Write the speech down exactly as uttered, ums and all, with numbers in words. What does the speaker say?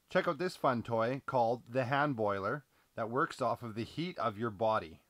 Check out this fun toy called the hand boiler that works off of the heat of your body.